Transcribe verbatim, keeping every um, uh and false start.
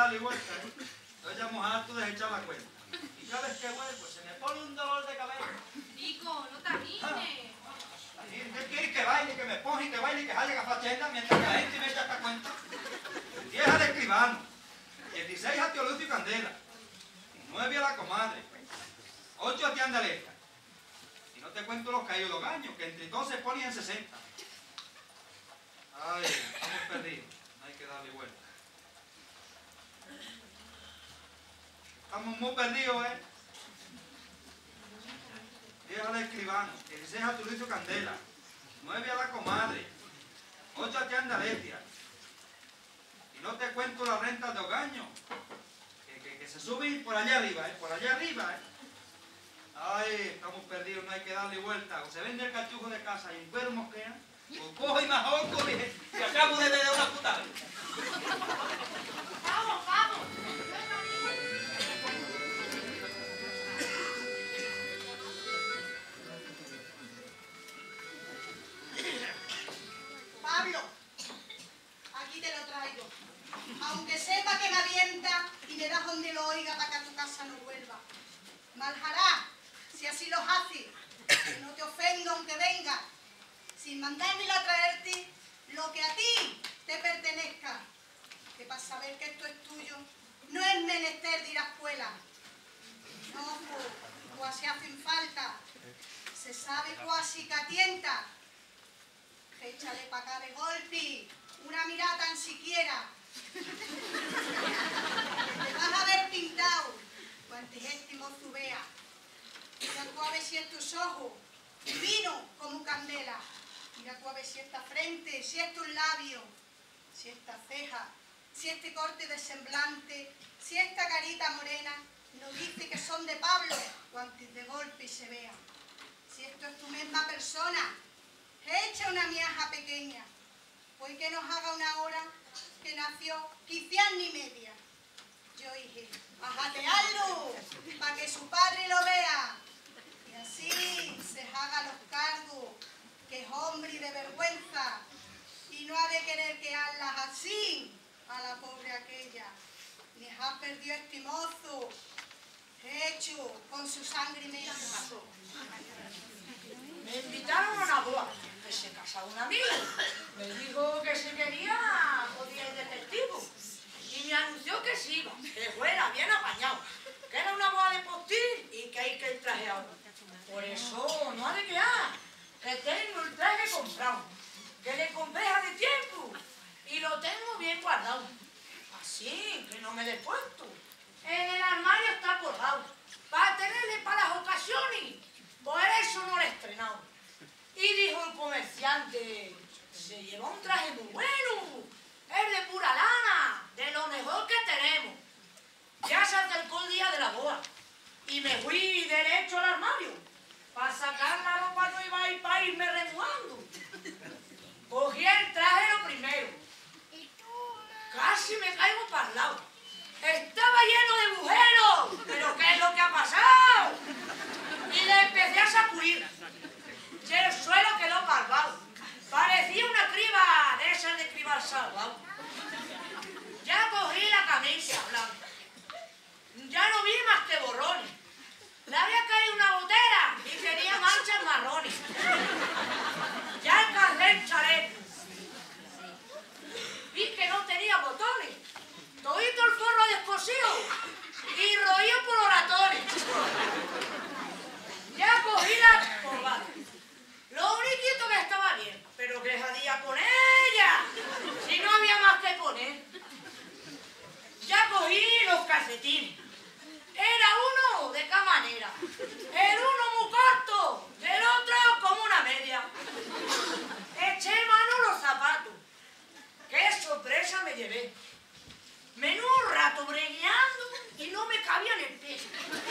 darle vuelta, ¿eh? Entonces ya harto de echar la cuenta. Y cada vez que vuelvo, pues se me pone un dolor de cabeza. Pico, no te animes. Ah, ¿qué quieres que baile, que me ponga y que baile y que jale gafachenda mientras que la gente me echa esta cuenta? diez al escribano, dieciséis a Tío Lucio y Candela, nueve a la comadre, ocho a Tía Andaleta. Y no te cuento los caídos los gaños, que entre todos se ponen en sesenta. Ay, estamos perdidos, no hay que darle vuelta. Estamos muy perdidos, ¿eh? diez al escribano, dieciséis a Tío Lucio y Candela, nueve a la comadre, ocho a Tía Andaleta. Y no te cuento la renta de Ogaño, que, que, que se sube por allá arriba, ¿eh? Por allá arriba, ¿eh? Ay, estamos perdidos, no hay que darle vuelta. O se vende el cachujo de casa y enfermos quedan, o cojo y majorco, dije, que acabo de beber una putada. Vamos, vamos. Pablo, aquí te lo traigo. Aunque sepa que me avienta y me das donde lo oiga para que a tu casa no vuelva. Malhará, si así los haces, que no te ofendo aunque venga, sin mandármelo a traerte lo que a ti te pertenezca. Que para saber que esto es tuyo, no es menester de ir a escuela. No, pues, pues así hacen falta. Se sabe cuasi que atienta. Échale pa' acá de golpe, una mirada tan siquiera. Te vas a ver pintado, cuantes este mozo vea. Mira tú a ver si estos ojos, divino como candela. Mira tú a ver si esta frente, si estos labios, si esta ceja, si este corte de semblante, si esta carita morena, no dice que son de Pablo, cuantes de golpe se vea. Si esto es tu misma persona, echa una miaja pequeña, pues que nos haga una hora que nació quizás ni media. Yo dije, ajatearlo, para que su padre lo vea, y así se haga los cargos, que es hombre y de vergüenza, y no ha de querer que hazlas así a la pobre aquella, ni ha perdido este mozo, hecho con su sangre media. Me invitaron a una boda, que se casaba un amigo. Me dijo que se quería, podía ir detectivo. Y me anunció que sí iba, que fuera bien apañado, que era una boda de postil y que hay que ir trajeado. Por eso no ha de quedar, que tengo el traje comprado, que le compré hace tiempo y lo tengo bien guardado. Así, que no me le he puesto. En el armario está colgado, para tenerle para las ocasiones. Por eso no lo he estrenado. Y dijo el comerciante, se lleva un traje muy bueno, es de pura lana, de lo mejor que tenemos. Ya se acercó el día de la boda y me fui derecho al armario para sacar la ropa nueva y para irme remuando. Cogí el traje lo primero. Casi me caigo para el lado. Estaba lleno de agujeros. ¿Pero qué es lo que ha pasado? Y le empecé a sacudir. Y el suelo quedó barbado. Parecía una criba de esas de cribar salvado. Ya cogí la camisa blanca. Ya no vi más que borrones. Le había caído una gotera y tenía manchas marrones. Ya alcancé el chaleco. Vi que no tenía botones. Todito el forro descosido y roído por oratones. Ya cogí la corbata. Lo único que estaba bien, pero que jadía con ella, si no había más que poner. Ya cogí los calcetines. Era uno de cada manera. El uno muy corto, el otro como una media. Eché mano a los zapatos. ¡Qué sorpresa me llevé! Menudo rato bregueando y no me cabía en el pie.